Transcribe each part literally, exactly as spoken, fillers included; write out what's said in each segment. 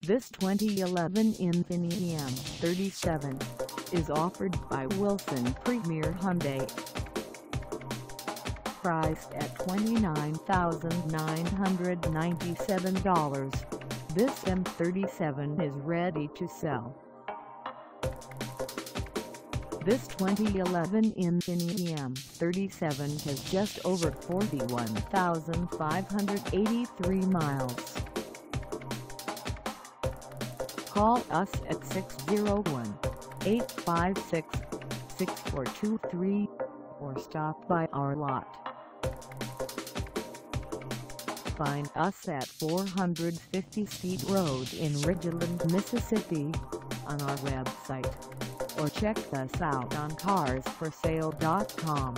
This twenty eleven Infiniti M thirty-seven is offered by Wilson Premier Hyundai. Priced at twenty-nine thousand nine hundred ninety-seven dollars, this M thirty-seven is ready to sell. This twenty eleven Infiniti M thirty-seven has just over forty-one thousand five hundred eighty-three miles. Call us at six oh one, eight five six, six four two three or stop by our lot. Find us at four fifty Steed Road in Ridgeland, Mississippi, on our website, or check us out on cars for sale dot com.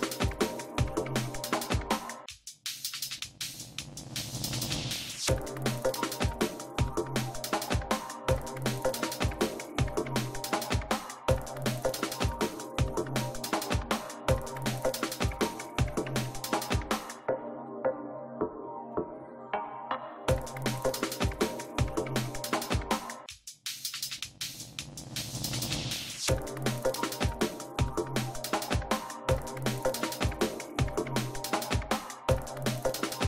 You